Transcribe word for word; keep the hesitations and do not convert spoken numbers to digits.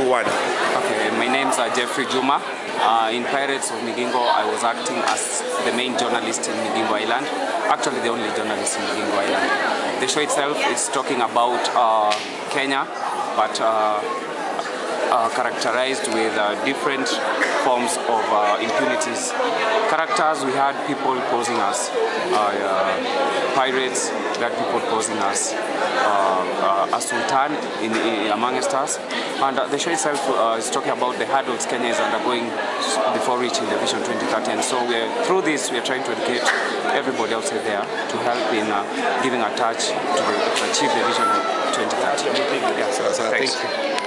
one. Okay, my name's uh, Jeffrey Juma. Uh, in Pirates of Migingo, I was acting as the main journalist in Migingo Island. Actually, the only journalist in Migingo Island. The show itself is talking about uh, Kenya, but uh, uh, characterized with uh, different forms of uh, impunities. Characters, we had people posing as uh, uh, pirates, we had people posing as uh, uh, a sultan in, in, amongst us. And uh, the show itself uh, is talking about the hurdles Kenya is undergoing before reaching the Vision twenty thirty. And so we're, through this, we are trying to educate everybody outside there to help in uh, giving a touch to, the, to achieve the Vision twenty thirty. Yeah, so, so thank you.